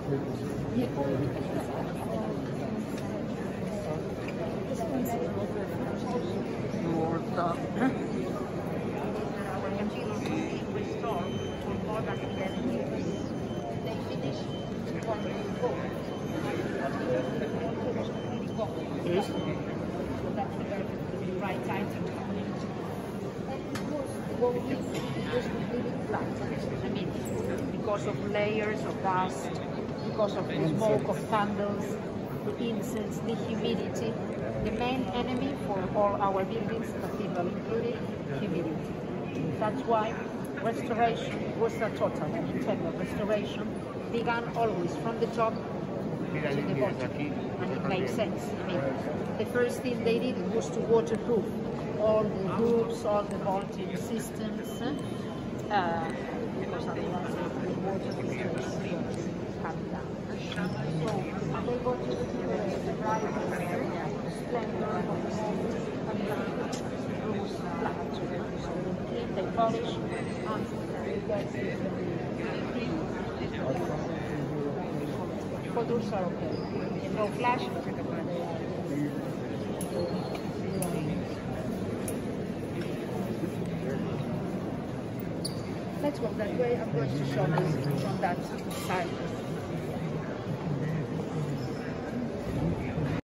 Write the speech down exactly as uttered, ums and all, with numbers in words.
Molto. Yes. So that's the very right item. What we did was completely flat. I mean, because of layers of dust, because of the smoke of candles, the incense, the humidity. The main enemy for all our buildings, Cathedral included, humidity. That's why restoration was a total and integral restoration, began always from the top to the bottom, and it makes sense. I mean, the first thing they did was to waterproof all the roofs, all the vaulting systems, uh, because otherwise the water was coming down. So they got to the right splendor of the home, and the roofs flat. So they clean, they polish, and they get photos are okay. No flash. Let's go that way. I'm going to show you from that side.